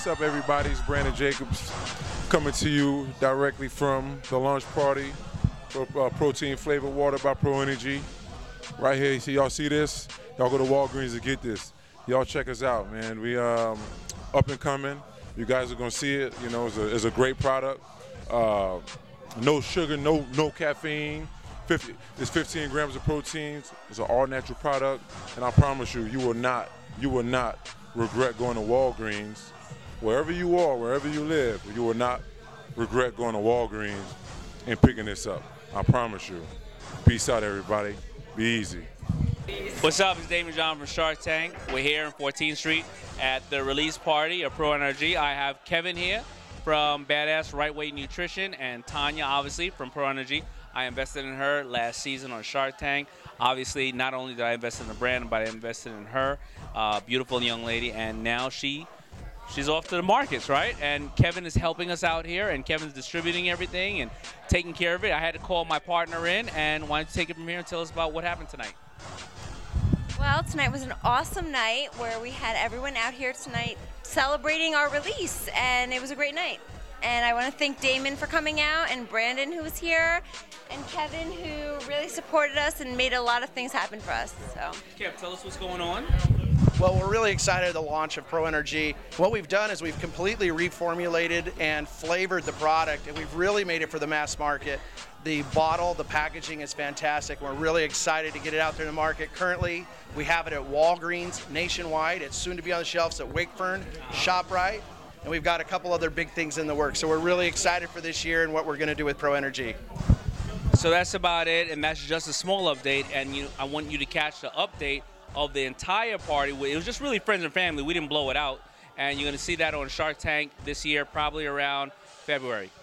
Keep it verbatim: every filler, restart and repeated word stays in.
What's up, everybody? It's Brandon Jacobs coming to you directly from the launch party for uh, protein flavored water by Pro N R G. Right here, you see, y'all see this? Y'all go to Walgreens to get this. Y'all check us out, man. We um, up and coming. You guys are gonna see it. You know, it's a, it's a great product. Uh, no sugar, no no caffeine. fifty, it's fifteen grams of proteins. It's an all-natural product, and I promise you, you will not, you will not regret going to Walgreens. Wherever you are, wherever you live, you will not regret going to Walgreens and picking this up. I promise you. Peace out, everybody. Be easy. What's up? It's David John from Shark Tank. We're here on fourteenth street at the release party of Pro N R G. I have Kevin here from Badass Right Weight Nutrition and Tanya, obviously, from Pro N R G. I invested in her last season on Shark Tank. Obviously, not only did I invest in the brand, but I invested in her. Uh, beautiful young lady, and now she she's off to the markets, right? And Kevin is helping us out here, and Kevin's distributing everything and taking care of it. I had to call my partner in, and why don't you take it from here and tell us about what happened tonight? Well, tonight was an awesome night where we had everyone out here tonight celebrating our release, and it was a great night. And I want to thank Damon for coming out, and Brandon, who was here, and Kevin, who really supported us and made a lot of things happen for us. So, Kev, tell us what's going on. Well, we're really excited at the launch of Pro N R G. What we've done is we've completely reformulated and flavored the product, and we've really made it for the mass market. The bottle, the packaging is fantastic. We're really excited to get it out there in the market. Currently, we have it at Walgreens nationwide. It's soon to be on the shelves at Wakefern, ShopRite, and we've got a couple other big things in the works. So we're really excited for this year and what we're going to do with Pro N R G. So that's about it, and that's just a small update. And you, I want you to catch the update of the entire party. It was just really friends and family. We didn't blow it out, and you're going to see that on Shark Tank this year, probably around February.